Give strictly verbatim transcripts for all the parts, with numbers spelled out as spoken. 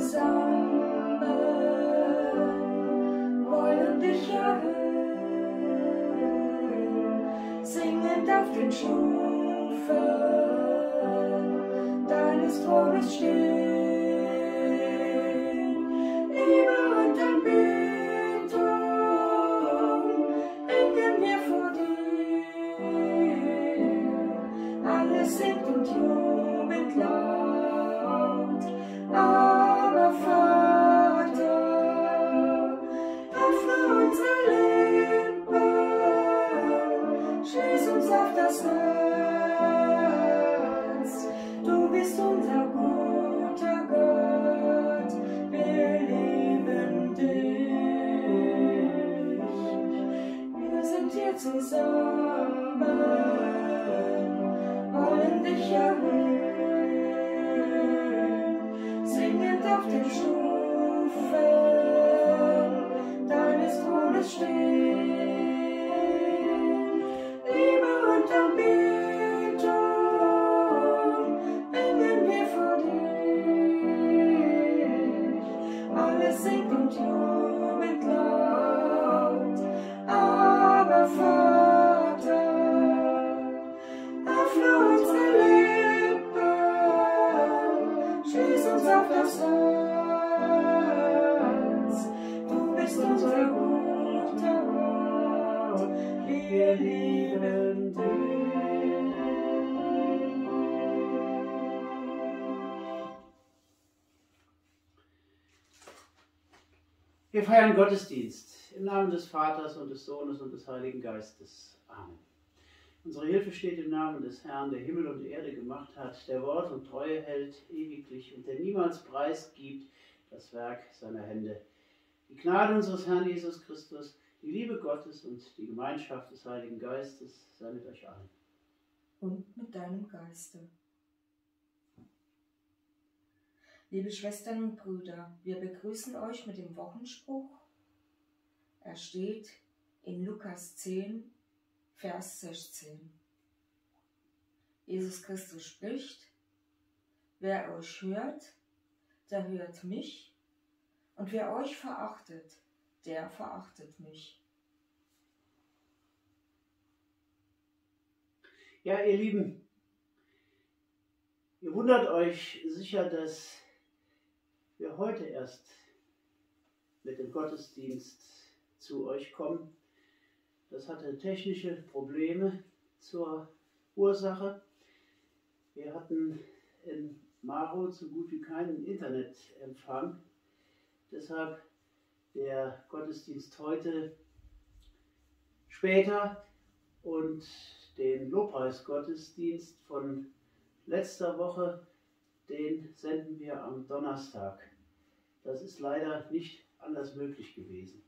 zusammen wollen dich erhöhen, singend auf den Stufen deines Thrones stehen. Liebe und Anbetung bringen wir vor dir, alles singt und jubelt laut. Aber Vater, öffne unsere Lippen, schließ uns auf das Herz. Du bist unser guter Gott, wir lieben dich. Wir sind hier zusammen, wollen dich erhöhen, singend auf den Stufen deines Thrones stehen. Liebe und Anbetung bringen wir vor dich, alles singt und jubelt laut. Aber Vater, öffne unsere Lippen, schließ uns auf das Herz. Du bist unser guter Gott, wir lieben dich. Wir feiern Gottesdienst im Namen des Vaters und des Sohnes und des Heiligen Geistes. Amen. Unsere Hilfe steht im Namen des Herrn, der Himmel und Erde gemacht hat, der Wort und Treue hält ewiglich und der niemals preisgibt das Werk seiner Hände. Die Gnade unseres Herrn Jesus Christus, die Liebe Gottes und die Gemeinschaft des Heiligen Geistes sei mit euch allen. Und mit deinem Geiste. Liebe Schwestern und Brüder, wir begrüßen euch mit dem Wochenspruch. Er steht in Lukas zehn, Vers sechzehn. Jesus Christus spricht: Wer euch hört, der hört mich, und wer euch verachtet, der verachtet mich. Ja, ihr Lieben, ihr wundert euch sicher, dass wir heute erst mit dem Gottesdienst zu euch kommen. Das hatte technische Probleme zur Ursache. Wir hatten in Maro so gut wie keinen Internetempfang. Deshalb der Gottesdienst heute später und den Lobpreisgottesdienst von letzter Woche, den senden wir am Donnerstag. Das ist leider nicht anders möglich gewesen.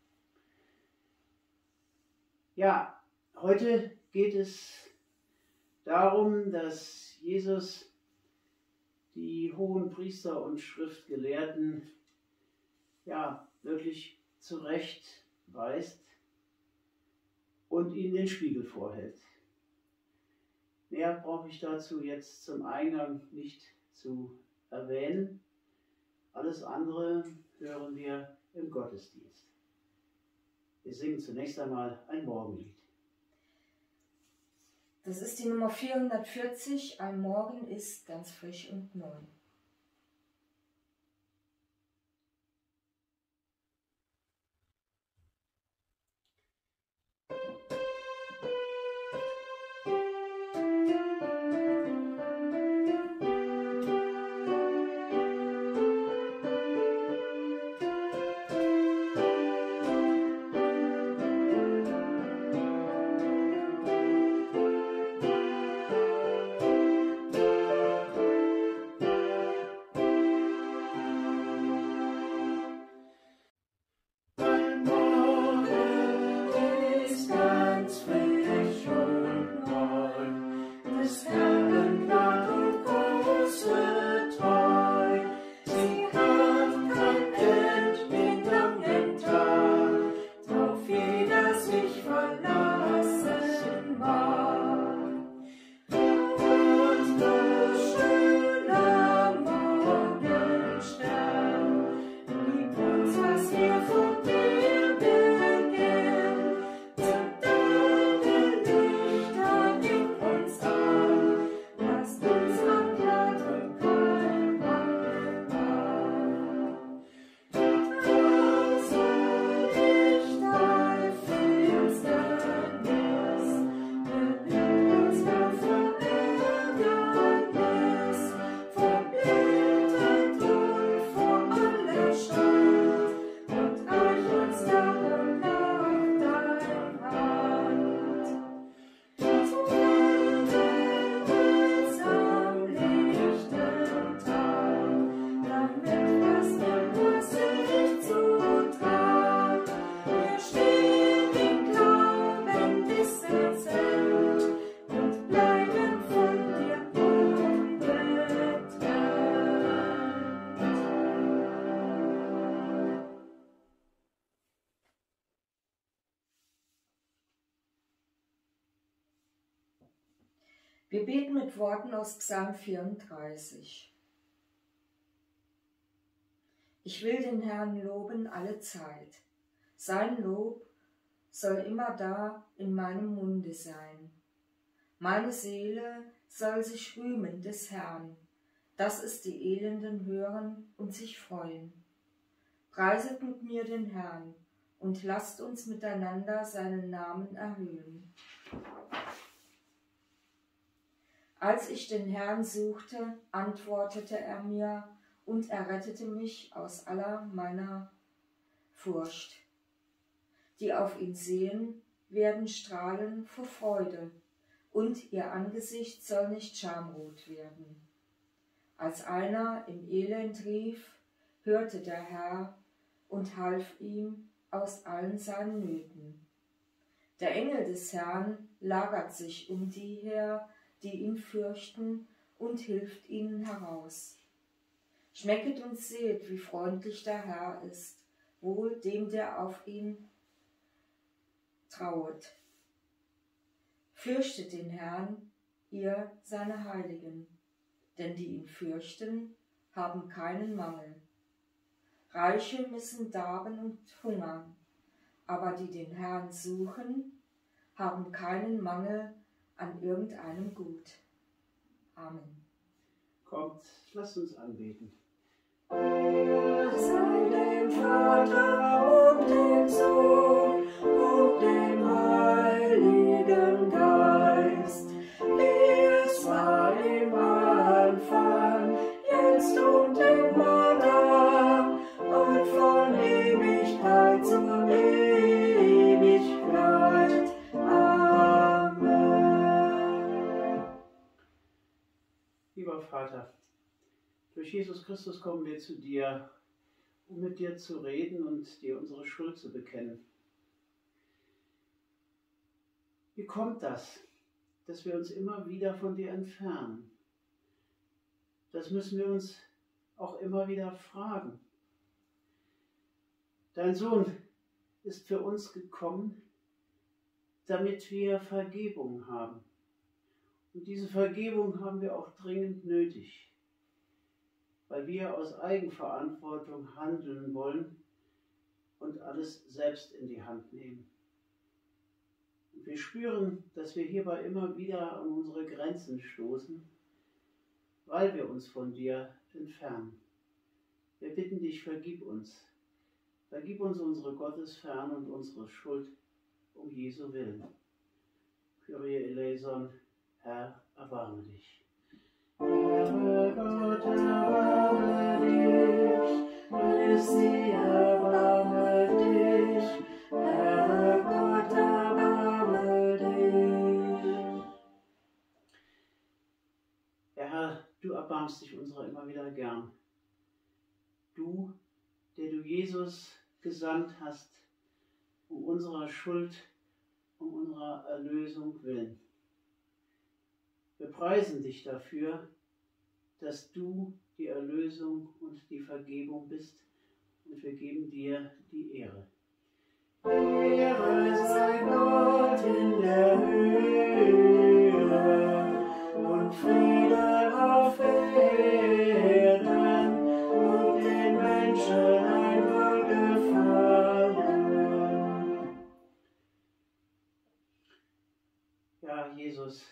Ja, heute geht es darum, dass Jesus die hohen Priester und Schriftgelehrten ja wirklich zurechtweist und ihnen den Spiegel vorhält. Mehr brauche ich dazu jetzt zum Eingang nicht zu erwähnen. Alles andere hören wir im Gottesdienst. Wir singen zunächst einmal ein Morgenlied. Das ist die Nummer vierhundertvierzig, Ein Morgen ist ganz frisch und neu. Stern. Wir beten mit Worten aus Psalm vierunddreißig. Ich will den Herrn loben alle Zeit. Sein Lob soll immer da in meinem Munde sein. Meine Seele soll sich rühmen des Herrn, dass es die Elenden hören und sich freuen. Preiset mit mir den Herrn und lasst uns miteinander seinen Namen erhöhen. Als ich den Herrn suchte, antwortete er mir und errettete mich aus aller meiner Furcht. Die auf ihn sehen, werden strahlen vor Freude, und ihr Angesicht soll nicht schamrot werden. Als einer im Elend rief, hörte der Herr und half ihm aus allen seinen Nöten. Der Engel des Herrn lagert sich um die her, die ihn fürchten, und hilft ihnen heraus. Schmecket und seht, wie freundlich der Herr ist, wohl dem, der auf ihn trauet. Fürchtet den Herrn, ihr seine Heiligen, denn die ihn fürchten, haben keinen Mangel. Reiche müssen darben und hungern, aber die den Herrn suchen, haben keinen Mangel an irgendeinem Gut. Amen. Kommt, lasst uns anbeten. Ehre sei dem Vater und dem Sohn und dem Heiligen Geist, wie es war im Anfang, jetzt und immer da und von Ewigkeit zu Ewigkeit. Amen. Lieber Vater, durch Jesus Christus kommen wir zu dir, um mit dir zu reden und dir unsere Schuld zu bekennen. Wie kommt das, dass wir uns immer wieder von dir entfernen? Das müssen wir uns auch immer wieder fragen. Dein Sohn ist für uns gekommen, damit wir Vergebung haben. Und diese Vergebung haben wir auch dringend nötig, weil wir aus Eigenverantwortung handeln wollen und alles selbst in die Hand nehmen. Und wir spüren, dass wir hierbei immer wieder an unsere Grenzen stoßen, weil wir uns von dir entfernen. Wir bitten dich, vergib uns. Vergib uns unsere Gottesferne und unsere Schuld um Jesu Willen. Kyrie eleison, Herr, erbarme dich. Herr Gott, erbarme dich, Christi, erbarme dich, Herr Gott, erbarme dich. Ja, Herr, du erbarmst dich unserer immer wieder gern. Du, der du Jesus gesandt hast, um unserer Schuld, um unserer Erlösung willen. Wir preisen dich dafür, dass du die Erlösung und die Vergebung bist, und wir geben dir die Ehre. Ehre sei Gott in der Höhe und Friede auf Erden und den Menschen ein Wohlgefallen. Ja, Jesus,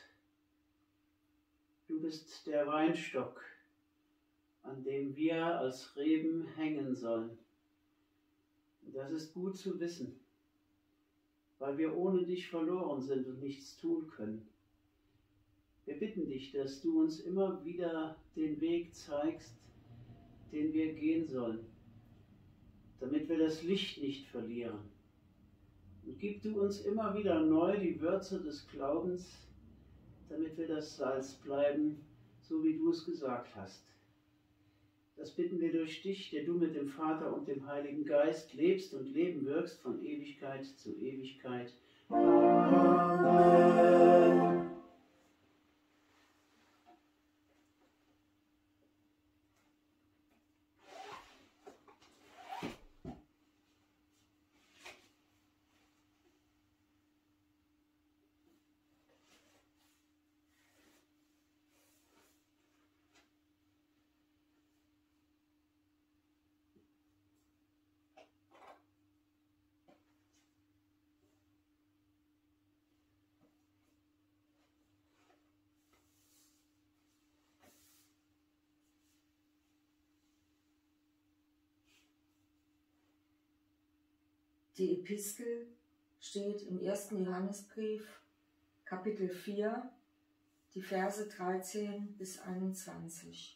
du bist der Weinstock, an dem wir als Reben hängen sollen. Und das ist gut zu wissen, weil wir ohne dich verloren sind und nichts tun können. Wir bitten dich, dass du uns immer wieder den Weg zeigst, den wir gehen sollen, damit wir das Licht nicht verlieren. Und gib du uns immer wieder neu die Würze des Glaubens, damit wir das Salz bleiben, so wie du es gesagt hast. Das bitten wir durch dich, der du mit dem Vater und dem Heiligen Geist lebst und leben wirkst von Ewigkeit zu Ewigkeit. Amen. Die Epistel steht im ersten Johannesbrief, Kapitel vier, die Verse dreizehn bis einundzwanzig.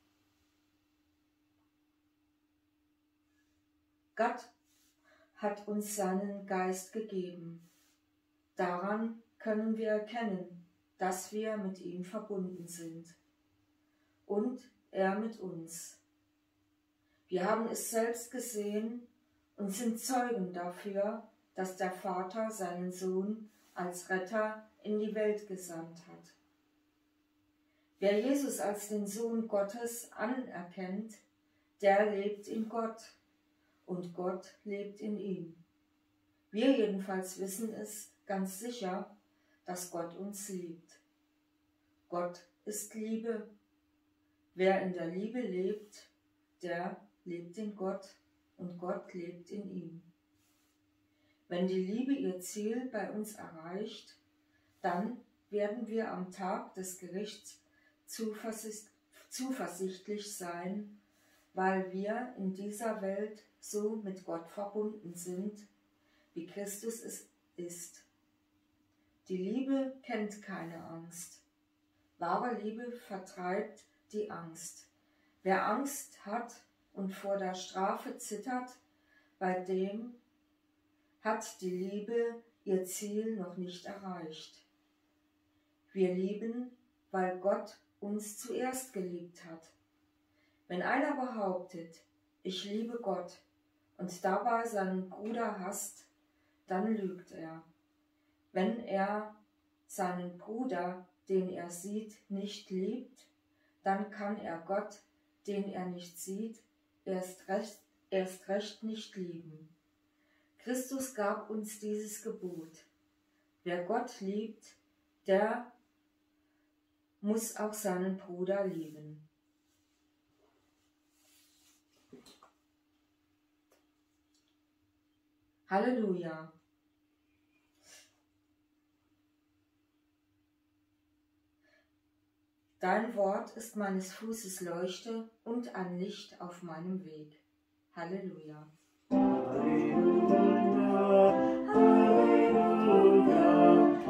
Gott hat uns seinen Geist gegeben. Daran können wir erkennen, dass wir mit ihm verbunden sind. Und er mit uns. Wir haben es selbst gesehen und sind Zeugen dafür, dass der Vater seinen Sohn als Retter in die Welt gesandt hat. Wer Jesus als den Sohn Gottes anerkennt, der lebt in Gott und Gott lebt in ihm. Wir jedenfalls wissen es ganz sicher, dass Gott uns liebt. Gott ist Liebe. Wer in der Liebe lebt, der lebt in Gott und Gott lebt in ihm. Wenn die Liebe ihr Ziel bei uns erreicht, dann werden wir am Tag des Gerichts zuversichtlich sein, weil wir in dieser Welt so mit Gott verbunden sind, wie Christus es ist. Die Liebe kennt keine Angst. Wahre Liebe vertreibt die Angst. Wer Angst hat und vor der Strafe zittert, bei dem hat die Liebe ihr Ziel noch nicht erreicht. Wir lieben, weil Gott uns zuerst geliebt hat. Wenn einer behauptet, ich liebe Gott, und dabei seinen Bruder hasst, dann lügt er. Wenn er seinen Bruder, den er sieht, nicht liebt, dann kann er Gott, den er nicht sieht, erst recht, erst recht nicht lieben. Christus gab uns dieses Gebot. Wer Gott liebt, der muss auch seinen Bruder lieben. Halleluja! Dein Wort ist meines Fußes Leuchte und ein Licht auf meinem Weg. Halleluja! Halleluja, Halleluja,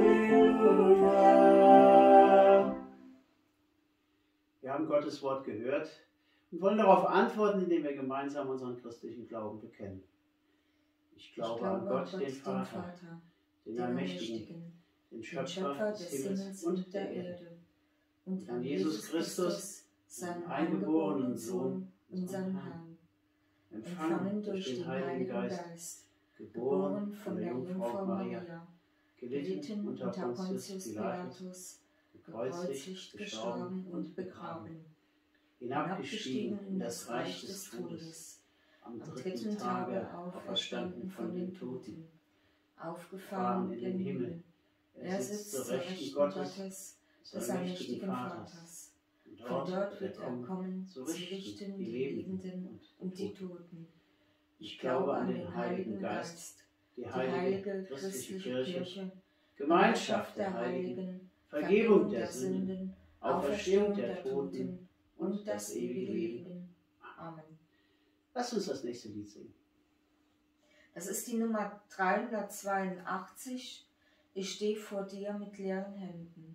Halleluja. Wir haben Gottes Wort gehört und wollen darauf antworten, indem wir gemeinsam unseren christlichen Glauben bekennen. Ich glaube, ich glaube an Gott, Gott den, Vater, den Vater, den, den Allmächtigen, den Schöpfer, den Schöpfer des Himmels und der Erde, und an Jesus Christus, seinen eingeborenen Sohn, unseren Herrn, empfangen durch den Heiligen Geist, geboren von der Jungfrau Maria, gelitten unter Pontius Pilatus, gekreuzigt, gestorben und begraben, hinabgestiegen in das Reich des Todes, am dritten Tage auferstanden von den Toten, aufgefahren in den Himmel. Er sitzt zur Rechten Gottes, des allmächtigen Vaters. Von dort wird er kommen, zu richten die Lebenden und die Toten. Ich glaube an den Heiligen Geist, die heilige christliche Kirche, Gemeinschaft der Heiligen, Vergebung der Sünden, Auferstehung der Toten und das ewige Leben. Amen. Lass uns das nächste Lied singen. Das ist die Nummer dreihundertzweiundachtzig. Ich stehe vor dir mit leeren Händen.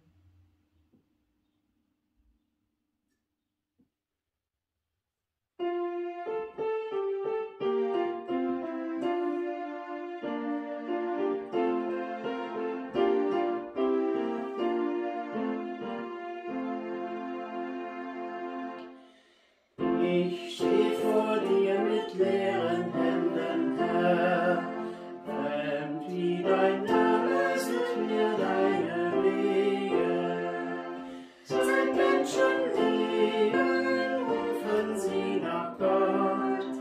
Ich stehe vor dir mit leeren Händen, Herr. Fremd wie dein Name sind mir deine Wege. Seit Menschen leben, rufen sie nach Gott.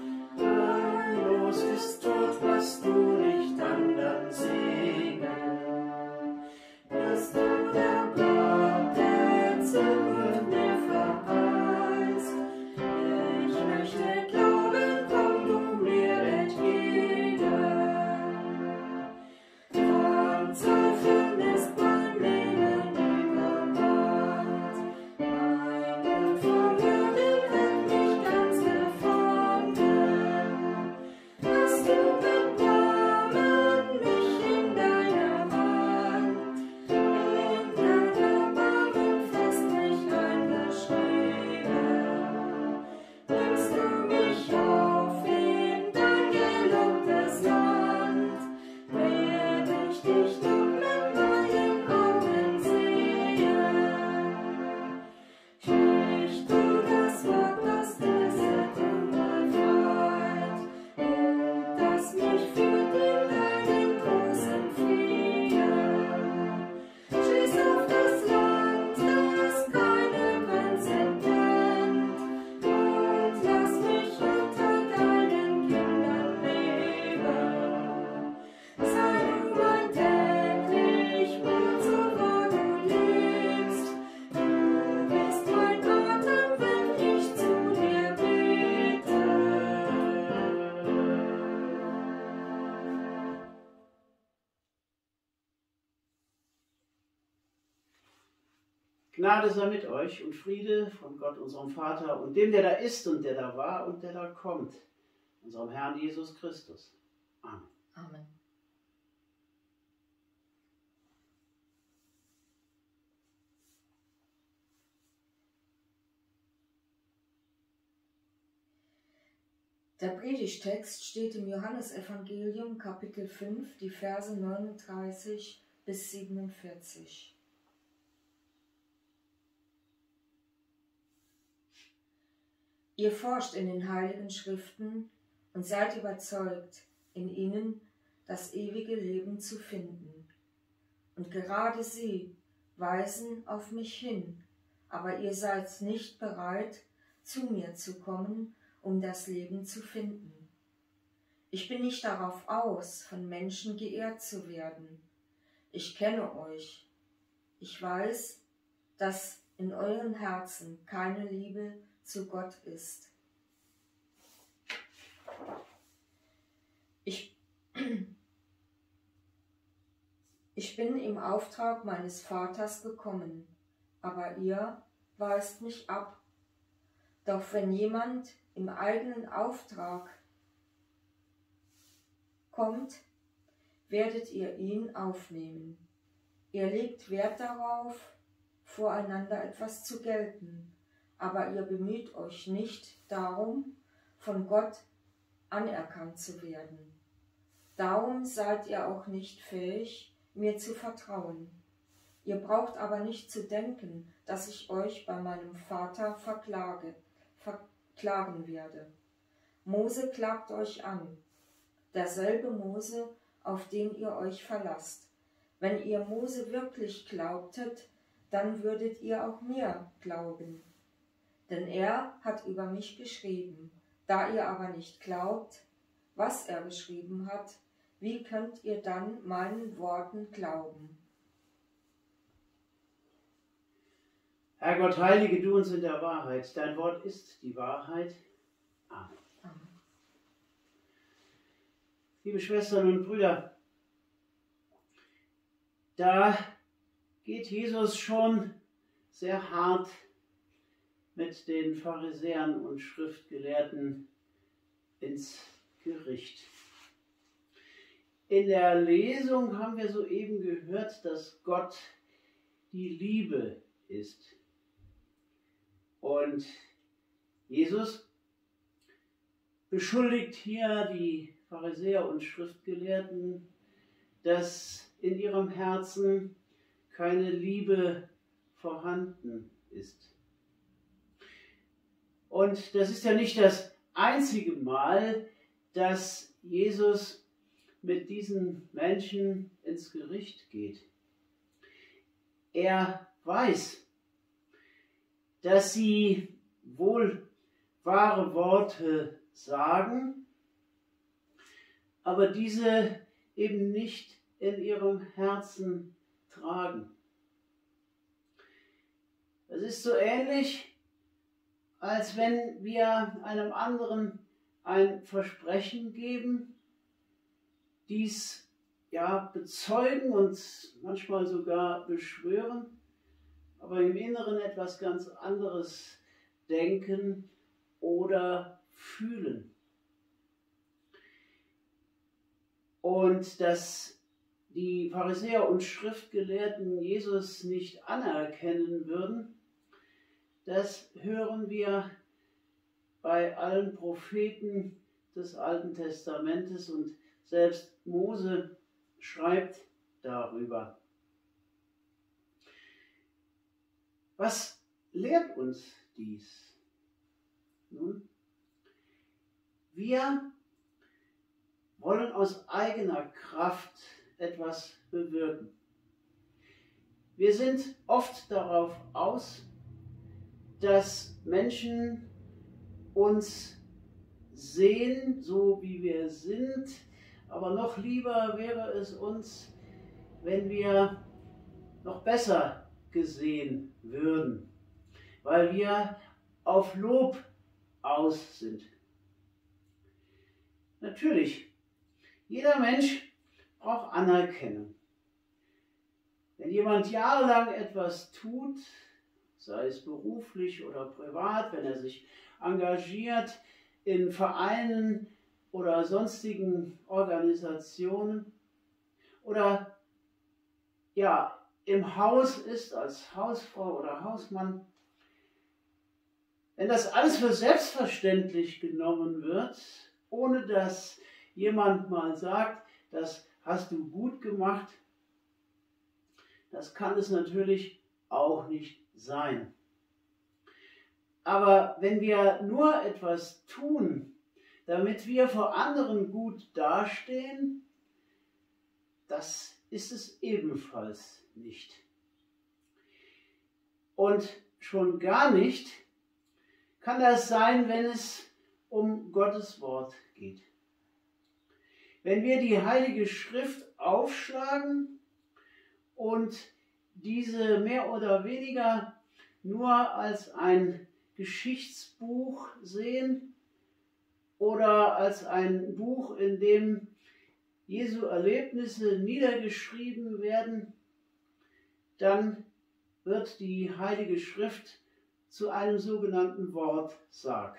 dich doch mit meinen Augen sehe. Sprich du das Wort, das lässet und befreit, und das mich führt in deinen großen Frieden. Schieß auf das Land, das keine Grenzen kennt, und lass mich unter deinen Kindern leben. Sei du mein täglich Brot, so wahr du lebst. Du bist mein Atem, wenn ich zu dir bete. Gnade sei mit euch und Friede von Gott, unserem Vater, und dem, der da ist und der da war und der da kommt, unserem Herrn Jesus Christus. Amen. Amen. Der Predigtext steht im Johannesevangelium Kapitel fünf, die Verse neununddreißig bis siebenundvierzig. Ihr forscht in den Heiligen Schriften und seid überzeugt, in ihnen das ewige Leben zu finden. Und gerade sie weisen auf mich hin, aber ihr seid nicht bereit, zu mir zu kommen, um das Leben zu finden. Ich bin nicht darauf aus, von Menschen geehrt zu werden. Ich kenne euch. Ich weiß, dass in euren Herzen keine Liebe zu Gott ist. Ich, ich bin im Auftrag meines Vaters gekommen, aber ihr weist mich ab. Doch wenn jemand im eigenen Auftrag kommt, werdet ihr ihn aufnehmen. Ihr legt Wert darauf, voreinander etwas zu gelten, aber ihr bemüht euch nicht darum, von Gott anerkannt zu werden. Darum seid ihr auch nicht fähig, mir zu vertrauen. Ihr braucht aber nicht zu denken, dass ich euch bei meinem Vater verklage, verklagen werde. Mose klagt euch an, derselbe Mose, auf den ihr euch verlasst. Wenn ihr Mose wirklich glaubtet, dann würdet ihr auch mir glauben. Denn er hat über mich geschrieben. Da ihr aber nicht glaubt, was er geschrieben hat, wie könnt ihr dann meinen Worten glauben? Herr Gott, heilige du uns in der Wahrheit. Dein Wort ist die Wahrheit. Amen. Amen. Liebe Schwestern und Brüder, da geht Jesus schon sehr hart mit den Pharisäern und Schriftgelehrten ins Gericht. In der Lesung haben wir soeben gehört, dass Gott die Liebe ist. Und Jesus beschuldigt hier die Pharisäer und Schriftgelehrten, dass in ihrem Herzen keine Liebe vorhanden ist. Und das ist ja nicht das einzige Mal, dass Jesus mit diesen Menschen ins Gericht geht. Er weiß, dass sie wohl wahre Worte sagen, aber diese eben nicht in ihrem Herzen tragen. Es ist so ähnlich, als wenn wir einem anderen ein Versprechen geben, dies ja bezeugen und manchmal sogar beschwören, aber im Inneren etwas ganz anderes denken oder fühlen. Und dass die Pharisäer und Schriftgelehrten Jesus nicht anerkennen würden, das hören wir bei allen Propheten des Alten Testamentes, und selbst Mose schreibt darüber. Was lehrt uns dies? Nun, wir wollen aus eigener Kraft etwas bewirken. Wir sind oft darauf aus, dass Menschen uns sehen, so wie wir sind, aber noch lieber wäre es uns, wenn wir noch besser gesehen würden, weil wir auf Lob aus sind. Natürlich, jeder Mensch braucht Anerkennung. Wenn jemand jahrelang etwas tut, sei es beruflich oder privat, wenn er sich engagiert in Vereinen oder sonstigen Organisationen oder ja, im Haus ist als Hausfrau oder Hausmann, wenn das alles für selbstverständlich genommen wird, ohne dass jemand mal sagt, das hast du gut gemacht, das kann es natürlich auch nicht sein. Aber wenn wir nur etwas tun, damit wir vor anderen gut dastehen, das ist es ebenfalls nicht. Und schon gar nicht kann das sein, wenn es um Gottes Wort geht. Wenn wir die Heilige Schrift aufschlagen und diese mehr oder weniger nur als ein Geschichtsbuch sehen oder als ein Buch, in dem Jesu Erlebnisse niedergeschrieben werden, dann wird die Heilige Schrift zu einem sogenannten Wortsarg.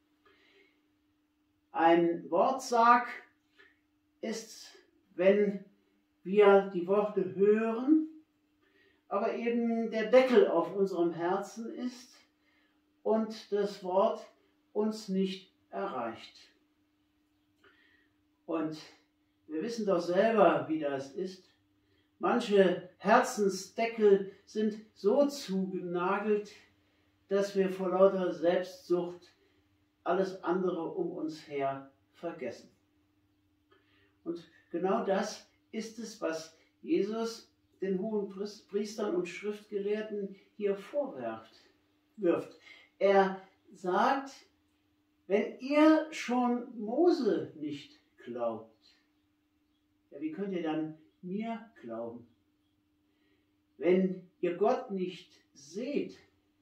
Ein Wortsarg ist, wenn wir die Worte hören, aber eben der Deckel auf unserem Herzen ist und das Wort uns nicht erreicht. Und wir wissen doch selber, wie das ist. Manche Herzensdeckel sind so zugenagelt, dass wir vor lauter Selbstsucht alles andere um uns her vergessen. Und genau das ist es, was Jesus den hohen Priestern und Schriftgelehrten hier vorwirft. Wirft. Er sagt, wenn ihr schon Mose nicht glaubt, ja, wie könnt ihr dann mir glauben? Wenn ihr Gott nicht seht,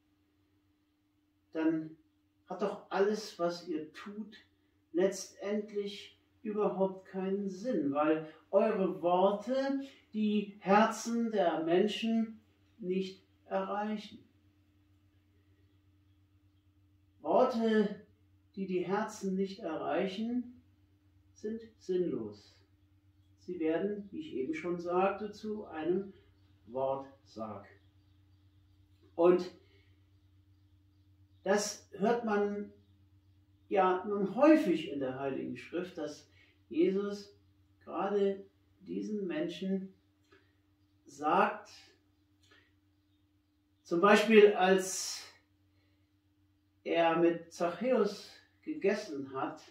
dann hat doch alles, was ihr tut, letztendlich überhaupt keinen Sinn, weil eure Worte die Herzen der Menschen nicht erreichen. Worte, die die Herzen nicht erreichen, sind sinnlos. Sie werden, wie ich eben schon sagte, zu einem Wortsarg. Und das hört man ja nun häufig in der Heiligen Schrift, dass Jesus gerade diesen Menschen sagt, zum Beispiel als er mit Zachäus gegessen hat,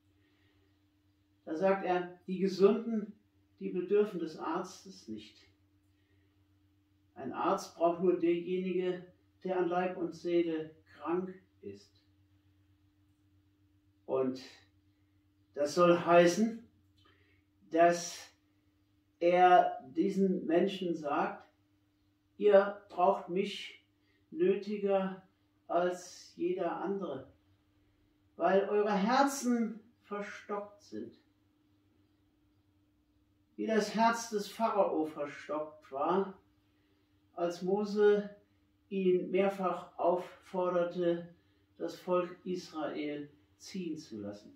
da sagt er, die Gesunden, die bedürfen des Arztes nicht. Ein Arzt braucht nur derjenige, der an Leib und Seele krank ist. Und das soll heißen, dass er diesen Menschen sagt, ihr braucht mich nötiger als jeder andere, weil eure Herzen verstockt sind. Wie das Herz des Pharao verstockt war, als Mose ihn mehrfach aufforderte, das Volk Israel ziehen zu lassen.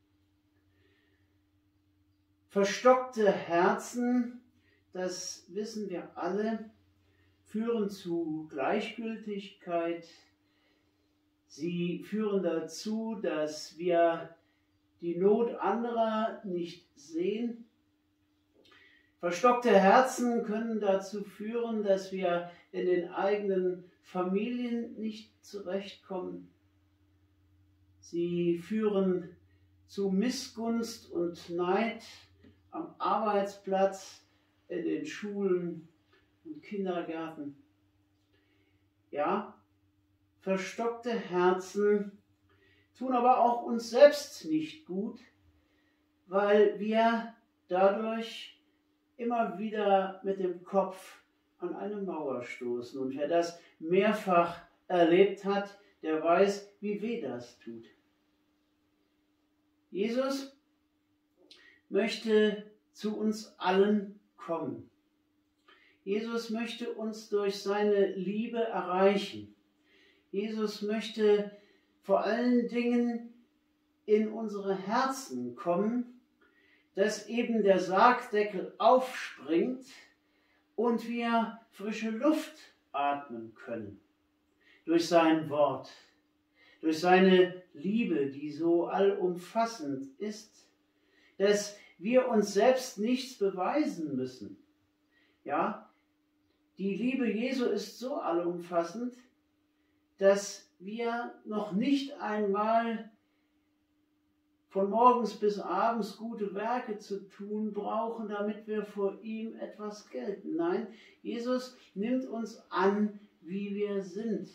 Verstockte Herzen, das wissen wir alle, führen zu Gleichgültigkeit. Sie führen dazu, dass wir die Not anderer nicht sehen. Verstockte Herzen können dazu führen, dass wir in den eigenen Familien nicht zurechtkommen. Sie führen zu Missgunst und Neid am Arbeitsplatz, in den Schulen und Kindergärten. Ja, verstockte Herzen tun aber auch uns selbst nicht gut, weil wir dadurch immer wieder mit dem Kopf an eine Mauer stoßen. Und wer das mehrfach erlebt hat, der weiß, wie weh das tut. Jesus möchte zu uns allen kommen. Jesus möchte uns durch seine Liebe erreichen. Jesus möchte vor allen Dingen in unsere Herzen kommen, dass eben der Sargdeckel aufspringt und wir frische Luft atmen können. Durch sein Wort, durch seine Liebe, die so allumfassend ist, dass wir uns selbst nichts beweisen müssen. Ja, die Liebe Jesu ist so allumfassend, dass wir noch nicht einmal von morgens bis abends gute Werke zu tun brauchen, damit wir vor ihm etwas gelten. Nein, Jesus nimmt uns an, wie wir sind.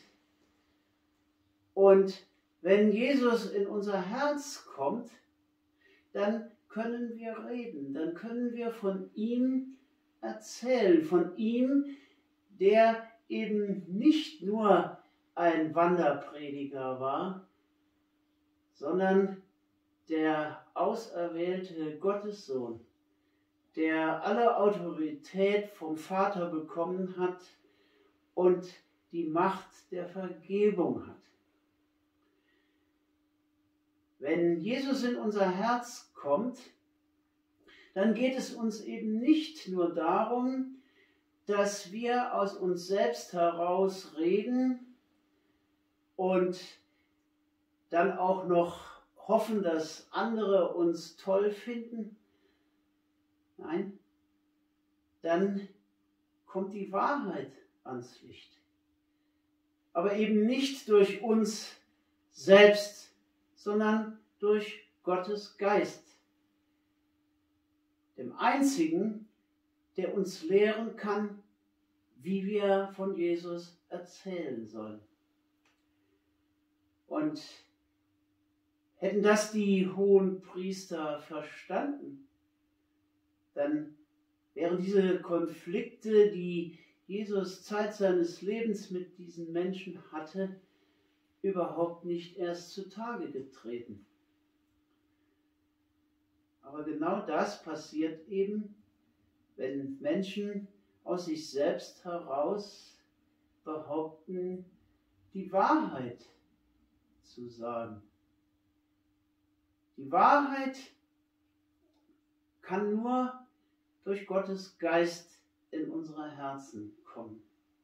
Und wenn Jesus in unser Herz kommt, dann können wir reden, dann können wir von ihm erzählen, von ihm, der eben nicht nur ein Wanderprediger war, sondern der auserwählte Gottessohn, der alle Autorität vom Vater bekommen hat und die Macht der Vergebung hat. Wenn Jesus in unser Herz kommt, dann geht es uns eben nicht nur darum, dass wir aus uns selbst heraus reden und dann auch noch hoffen, dass andere uns toll finden. Nein, dann kommt die Wahrheit ans Licht. Aber eben nicht durch uns selbst, sondern durch Gottes Geist. Dem Einzigen, der uns lehren kann, wie wir von Jesus erzählen sollen. Und hätten das die hohen Priester verstanden, dann wären diese Konflikte, die Jesus Zeit seines Lebens mit diesen Menschen hatte, überhaupt nicht erst zutage getreten. Aber genau das passiert eben, wenn Menschen aus sich selbst heraus behaupten, die Wahrheit zu sagen. Die Wahrheit kann nur durch Gottes Geist in unsere Herzen kommen.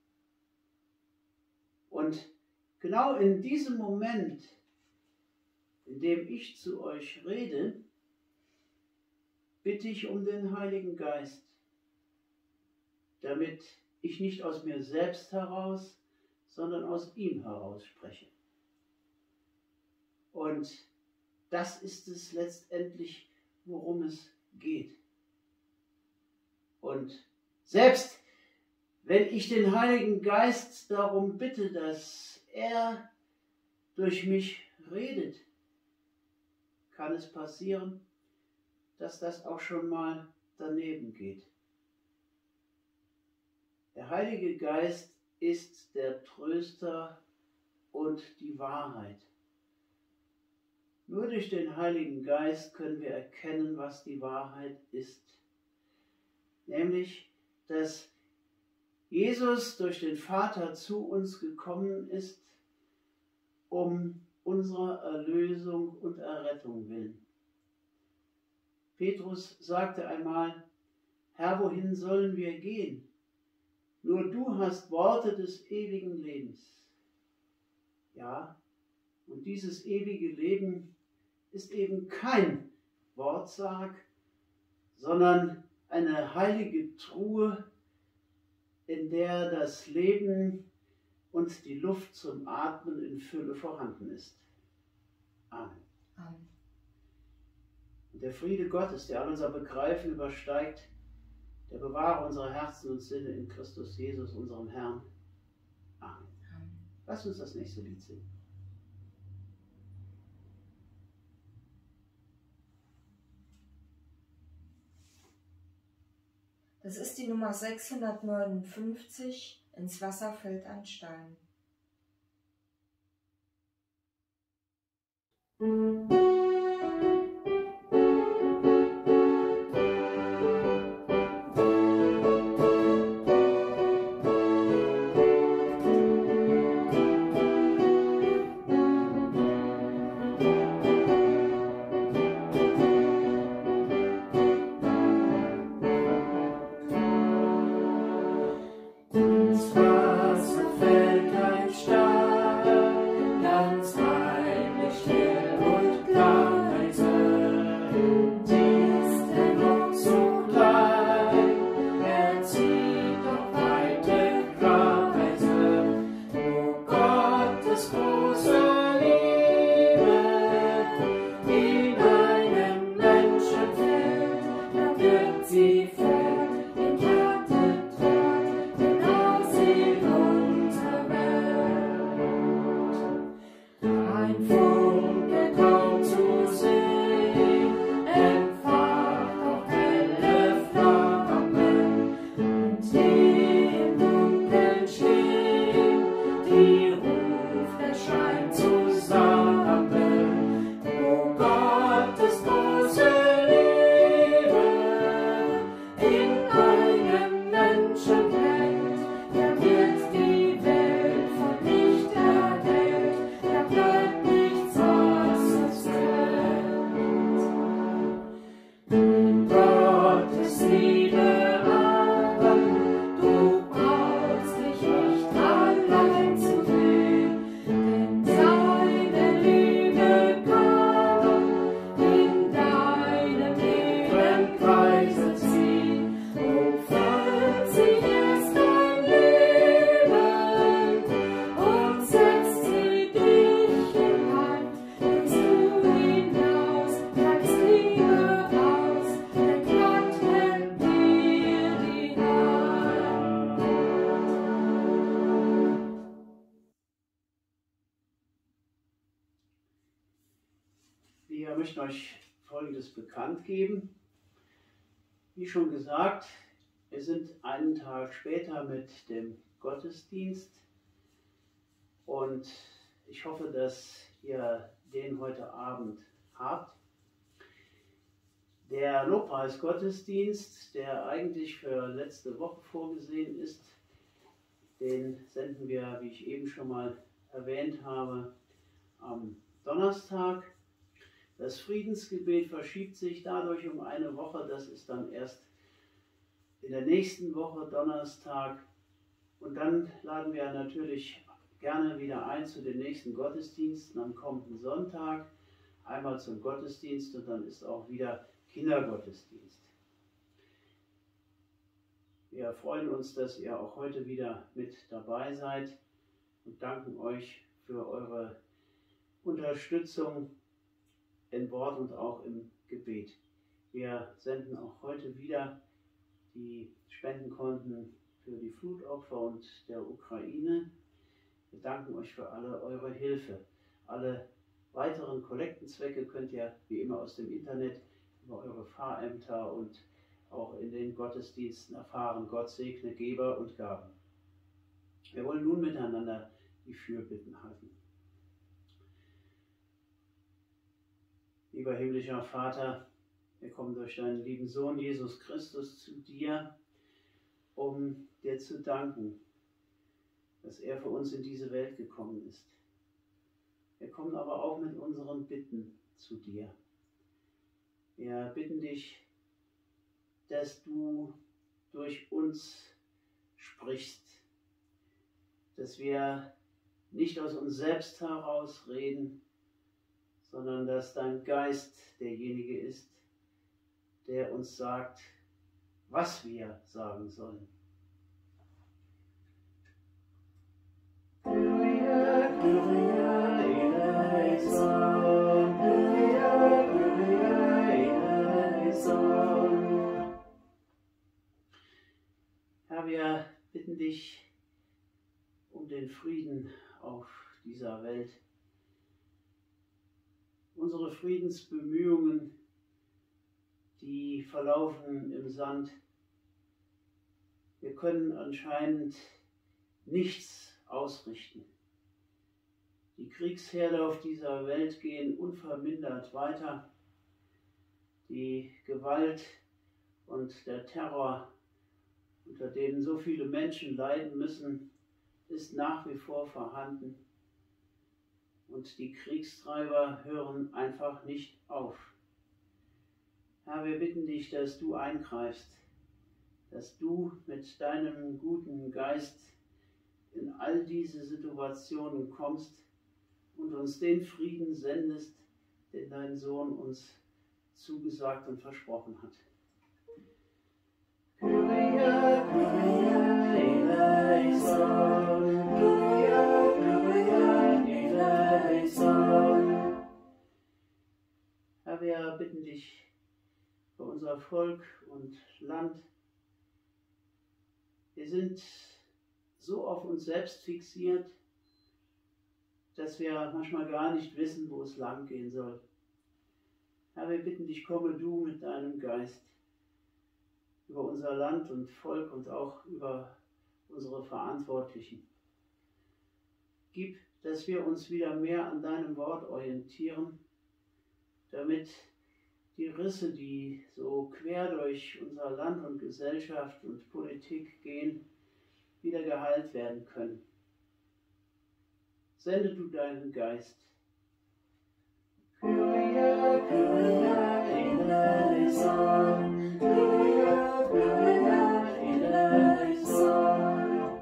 Und genau in diesem Moment, in dem ich zu euch rede, bitte ich um den Heiligen Geist, damit ich nicht aus mir selbst heraus, sondern aus ihm heraus spreche. Und das ist es letztendlich, worum es geht. Und selbst wenn ich den Heiligen Geist darum bitte, dass er durch mich redet, kann es passieren, dass das auch schon mal daneben geht. Der Heilige Geist ist der Tröster und die Wahrheit. Nur durch den Heiligen Geist können wir erkennen, was die Wahrheit ist. Nämlich, dass Jesus durch den Vater zu uns gekommen ist, um unserer Erlösung und Errettung willen. Petrus sagte einmal, Herr, wohin sollen wir gehen? Nur du hast Worte des ewigen Lebens. Ja, und dieses ewige Leben ist eben kein Wortsarg, sondern eine heilige Truhe, in der das Leben und die Luft zum Atmen in Fülle vorhanden ist. Amen. Amen. Und der Friede Gottes, der all unser Begreifen übersteigt, der bewahre unsere Herzen und Sinne in Christus Jesus, unserem Herrn. Amen. Amen. Lass uns das nächste Lied singen. Das ist die Nummer sechshundertneunundfünfzig, Ins Wasser fällt ein Stein. Wir möchten euch Folgendes bekannt geben. Wie schon gesagt, wir sind einen Tag später mit dem Gottesdienst und ich hoffe, dass ihr den heute Abend habt. Der Lobpreisgottesdienst, der eigentlich für letzte Woche vorgesehen ist, den senden wir, wie ich eben schon mal erwähnt habe, am Donnerstag. Das Friedensgebet verschiebt sich dadurch um eine Woche. Das ist dann erst in der nächsten Woche, Donnerstag. Und dann laden wir natürlich gerne wieder ein zu den nächsten Gottesdiensten am kommenden Sonntag. Einmal zum Gottesdienst und dann ist auch wieder Kindergottesdienst. Wir freuen uns, dass ihr auch heute wieder mit dabei seid und danken euch für eure Unterstützung in Wort und auch im Gebet. Wir senden auch heute wieder die Spendenkonten für die Flutopfer und der Ukraine. Wir danken euch für alle eure Hilfe. Alle weiteren Kollektenzwecke könnt ihr wie immer aus dem Internet über eure Pfarrämter und auch in den Gottesdiensten erfahren. Gott segne Geber und Gaben. Wir wollen nun miteinander die Fürbitten halten. Lieber himmlischer Vater, wir kommen durch deinen lieben Sohn Jesus Christus zu dir, um dir zu danken, dass er für uns in diese Welt gekommen ist. Wir kommen aber auch mit unseren Bitten zu dir. Wir bitten dich, dass du durch uns sprichst, dass wir nicht aus uns selbst heraus reden, sondern dass dein Geist derjenige ist, der uns sagt, was wir sagen sollen. Herr, wir bitten dich um den Frieden auf dieser Welt. Unsere Friedensbemühungen, die verlaufen im Sand. Wir können anscheinend nichts ausrichten. Die Kriegsherde auf dieser Welt gehen unvermindert weiter. Die Gewalt und der Terror, unter denen so viele Menschen leiden müssen, ist nach wie vor vorhanden. Und die Kriegstreiber hören einfach nicht auf. Herr, wir bitten dich, dass du eingreifst, dass du mit deinem guten Geist in all diese Situationen kommst und uns den Frieden sendest, den dein Sohn uns zugesagt und versprochen hat. Kyrie, Kyrie, eleison, Kyrie, Kyrie, eleison. Herr, wir bitten dich für unser Volk und Land. Wir sind so auf uns selbst fixiert, dass wir manchmal gar nicht wissen, wo es lang gehen soll. Herr, wir bitten dich, komme du mit deinem Geist über unser Land und Volk und auch über unsere Verantwortlichen. Gib, dass wir uns wieder mehr an deinem Wort orientieren, damit die Risse, die so quer durch unser Land und Gesellschaft und Politik gehen, wieder geheilt werden können. Sende du deinen Geist. Kyrie, Kyrie, eleison, Kyrie, Kyrie, eleison.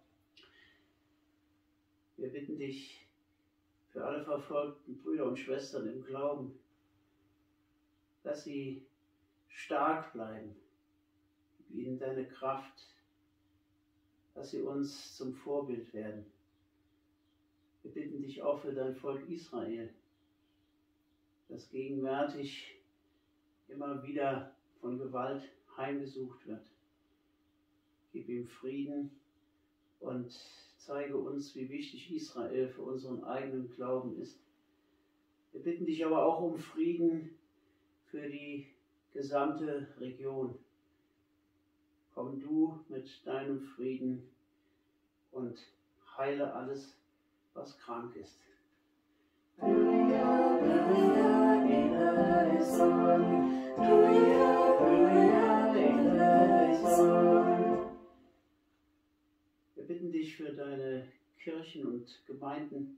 Wir bitten dich für alle verfolgten Brüder und Schwestern im Glauben, dass sie stark bleiben. Gib ihnen deine Kraft, dass sie uns zum Vorbild werden. Wir bitten dich auch für dein Volk Israel, das gegenwärtig immer wieder von Gewalt heimgesucht wird. Gib ihm Frieden und zeige uns, wie wichtig Israel für unseren eigenen Glauben ist. Wir bitten dich aber auch um Frieden für die gesamte Region. Komm du mit deinem Frieden und heile alles, was krank ist. Kyrie, Kyrie, eleison, Kyrie, Kyrie, eleison. Wir bitten dich für deine Kirchen und Gemeinden.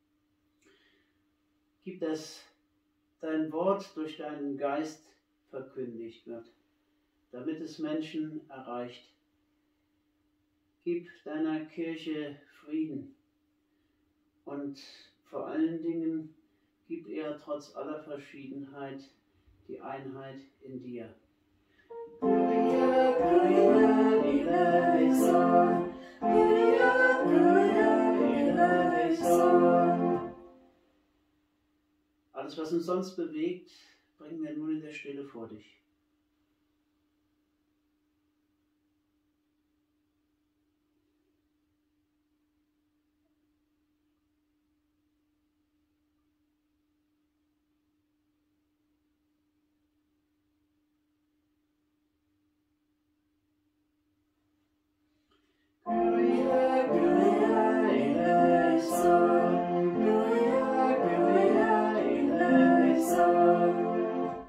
Gib, dass dein Wort durch deinen Geist verkündigt wird, damit es Menschen erreicht. Gib deiner Kirche Frieden und vor allen Dingen gib er trotz aller Verschiedenheit die Einheit in dir. Kyrie, Kyrie, eleison, Kyrie, Kyrie, eleison. Alles, was uns sonst bewegt, bringen wir nun in der Stille vor dich. Kyrie, Kyrie, eleison, Kyrie, Kyrie, eleison.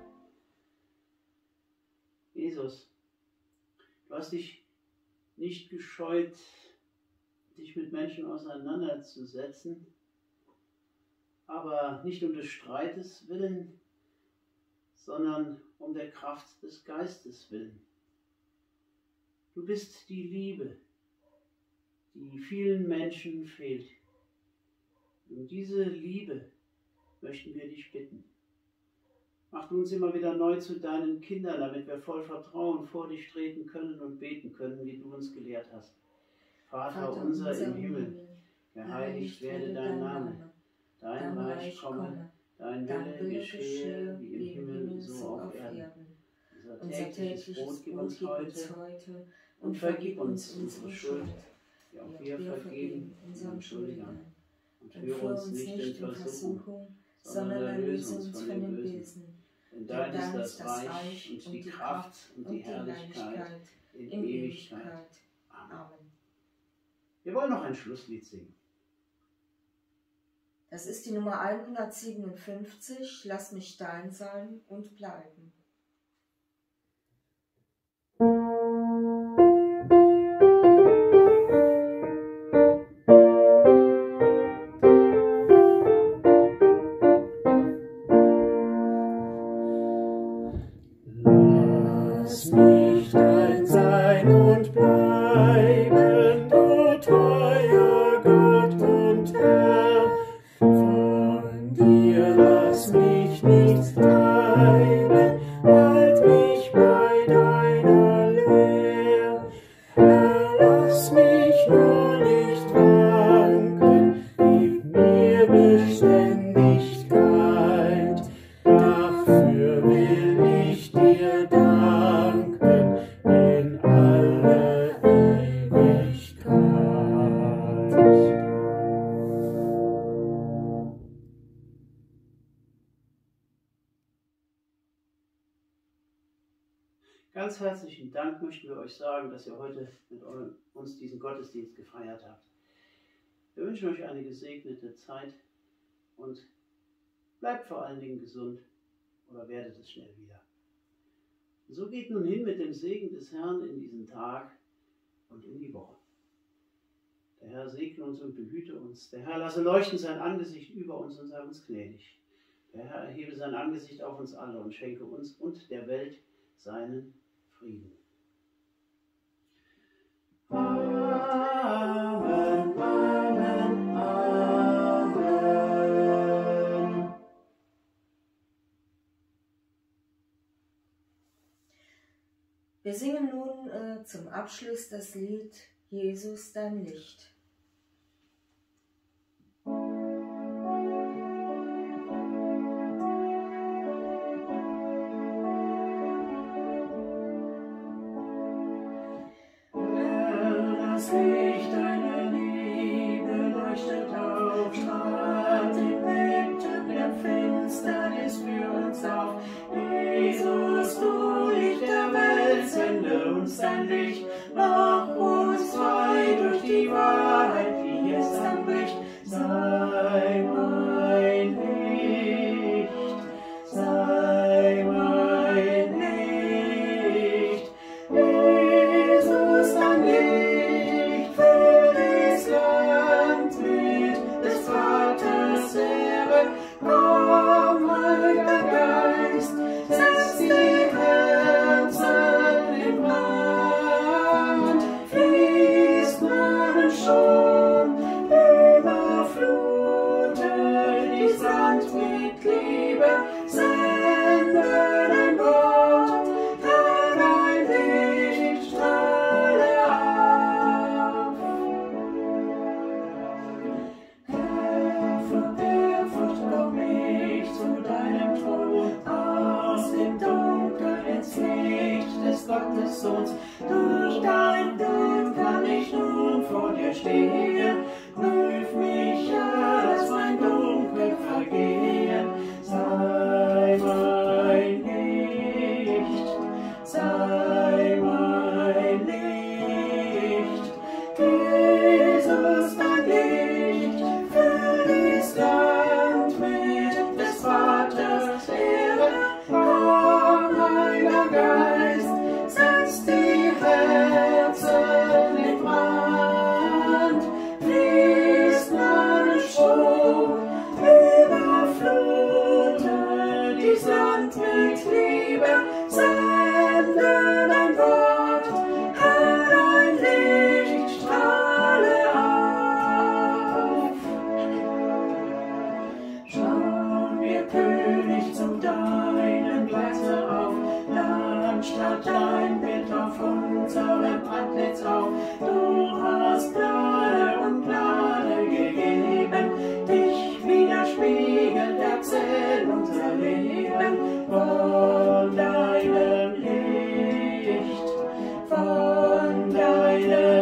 Jesus, du hast dich nicht gescheut, dich mit Menschen auseinanderzusetzen, aber nicht um des Streites willen, sondern um der Kraft des Geistes willen. Du bist die Liebe, die vielen Menschen fehlt. Um diese Liebe möchten wir dich bitten. Mach du uns immer wieder neu zu deinen Kindern, damit wir voll Vertrauen vor dich treten können und beten können, wie du uns gelehrt hast. Vater, Vater unser im Himmel, geheiligt werde dein Name, dein Reich komme, dein Wille geschehe, wie im Himmel, so auf Erden. Unser tägliches Brot gib uns heute und vergib uns unsere Schuld, wie auch wir vergeben unseren Schuldigern. Und führe uns nicht in Versuchung, sondern erlöse uns von dem Bösen. Denn dein ist das Reich und die Kraft und die Herrlichkeit in Ewigkeit. Amen. Wir wollen noch ein Schlusslied singen. Das ist die Nummer hundertsiebenundfünfzig, Lass mich dein sein und bleiben. Lass mich dein sein und bleiben, du treuer Gott und Herr. Von dir lass mich nicht treiben, halt mich bei deiner Lehr. Herr, lass mich nur nicht wanken, gib mir Beständigkeit. Dafür will ich dir danken in alle Ewigkeit. Ganz herzlichen Dank möchten wir euch sagen, dass ihr heute mit uns diesen Gottesdienst gefeiert habt. Wir wünschen euch eine gesegnete Zeit und bleibt vor allen Dingen gesund oder werdet es schnell wieder. So geht nun hin mit dem Segen des Herrn in diesen Tag und in die Woche. Der Herr segne uns und behüte uns. Der Herr lasse leuchten sein Angesicht über uns und sei uns gnädig. Der Herr erhebe sein Angesicht auf uns alle und schenke uns und der Welt seinen Frieden. Amen, Amen, Amen. Wir singen nun äh, zum Abschluss das Lied Jesus, dein Licht. Das Licht deiner Liebe leuchtet auf, strahlt inmitten der Finsternis für uns auf. Jesus, du Licht der Welt, sende uns dein Licht, mach uns frei durch die Wahrheit, die jetzt anbricht. Sei mein Licht, sei mein Licht, Jesus, dein Licht, füll das Land mit des Vaters Ehre. Komm, Heiliger Geist, setz die Herzen in Brand, fließt Namen schon, überflute dies Land mit Liebe, sende dein Wort, Herr, dein Licht strahle auf. Herr, von Ehrfurcht komm ich zu deinem Thron, aus dem Dunkel ins Licht des Gottessohns. Durch dein Blut kann ich nun vor dir stehen, prüf mich, Herr, lass mein Dunkel vergehen. Sei mein Licht, sei mein Licht, Jesus, dein Licht, füll dies Land mit des Vaters Ehre. Komm, Heiliger Geist, setz die Herzen in Brand,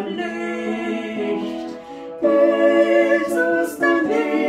dein Licht, Jesus, dein Licht.